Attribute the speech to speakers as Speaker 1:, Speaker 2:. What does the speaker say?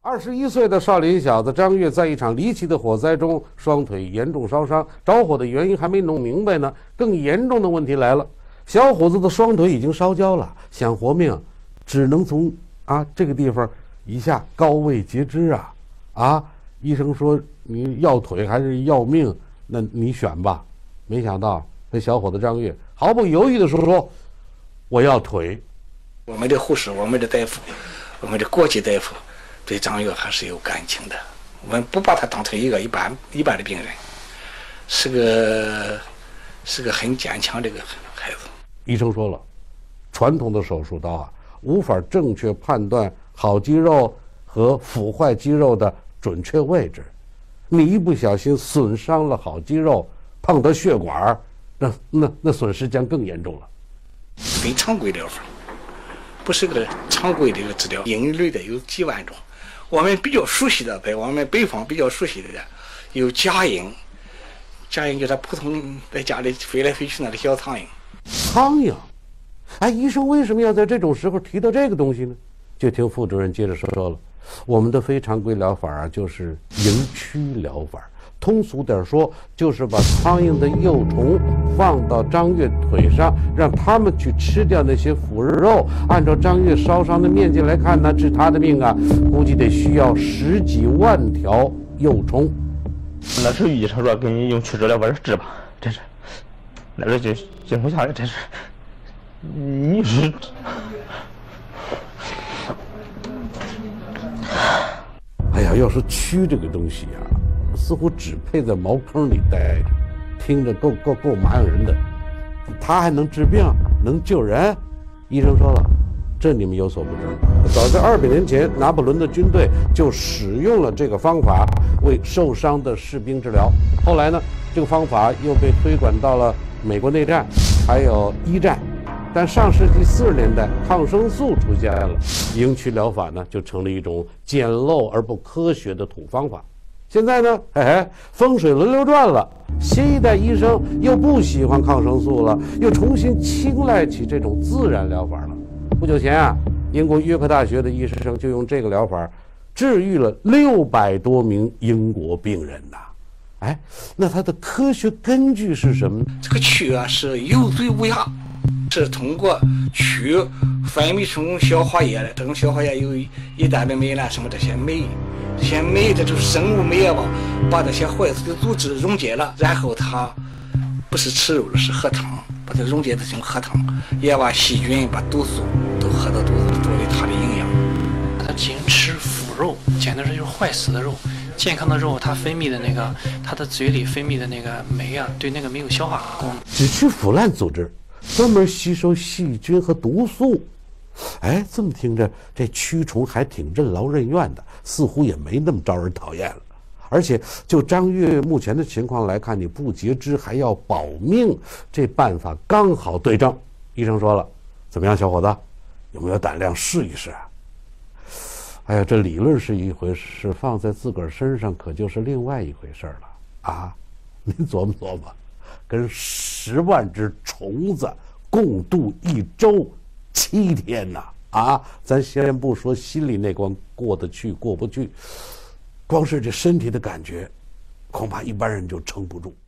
Speaker 1: 21岁的少林小子张跃在一场离奇的火灾中双腿严重烧伤，着火的原因还没弄明白呢。更严重的问题来了，小伙子的双腿已经烧焦了，想活命，只能从这个地方一下高位截肢啊！医生说你要腿还是要命，那你选吧。没想到这小伙子张跃毫不犹豫地说：“我要腿。”
Speaker 2: 我们的护士、我们的大夫、我们的国际大夫对张跃还是有感情的，我们不把他当成一个一般的病人，是个很坚强的一个孩子。
Speaker 1: 医生说了，传统的手术刀无法正确判断好肌肉和腐坏肌肉的准确位置，你一不小心损伤了好肌肉，碰到血管，那损失将更严重了。
Speaker 2: 非常规疗法，不是个常规的一个治疗，应类的有几万种。我们比较熟悉的，在我们北方比较熟悉的有假蝇，假蝇就是普通在家里飞来飞去那的小苍蝇。
Speaker 1: 苍蝇，医生为什么要在这种时候提到这个东西呢？就听副主任接着说了，我们的非常规疗法就是营区疗法，通俗点说，就是把苍蝇的幼虫放到张跃腿上，让他们去吃掉那些腐肉。按照张跃烧伤的面积来看呢，治他的病估计得需要10几万条幼虫。
Speaker 3: 那时候医生说给你用去治疗法治吧，真是，那时候就静不下来，真是，你是。
Speaker 1: 要说蛆这个东西似乎只配在茅坑里待着，听着够麻烦人的。它还能治病，能救人？医生说了，这你们有所不知，早在200年前，拿破仑的军队就使用了这个方法为受伤的士兵治疗。后来呢，这个方法又被推广到了美国内战，还有1战。但上世纪40年代，抗生素出现了，营区疗法呢就成了一种简陋而不科学的土方法。现在呢，风水轮流转了，新一代医生又不喜欢抗生素了，又重新青睐起这种自然疗法了。不久前英国约克大学的医生就用这个疗法治愈了600多名英国病人呐。那它的科学根据是什么呢？
Speaker 2: 这个蛆是有嘴无牙，是通过蛆分泌出消化液的，这种消化液有一大的酶什么这些酶，这就是生物酶把这些坏死的组织溶解了，然后它不是吃肉了，是喝汤，把它溶解成喝汤，也把细菌把毒素都喝到肚子里，作为它的营养。
Speaker 4: 它净吃腐肉，简直是就是坏死的肉。健康的肉，它分泌的它的嘴里分泌的那个酶对那个没有消化功能，
Speaker 1: 只吃腐烂组织，专门吸收细菌和毒素。这么听着，这蛆虫还挺任劳任怨的，似乎也没那么招人讨厌了。而且就张跃目前的情况来看，你不截肢还要保命，这办法刚好对症。医生说了，怎么样，小伙子，有没有胆量试一试？这理论是一回事，放在自个儿身上可就是另外一回事了您琢磨琢磨，跟10万只虫子共度1周7天咱先不说心里那关过得去过不去，光是这身体的感觉，恐怕一般人就撑不住。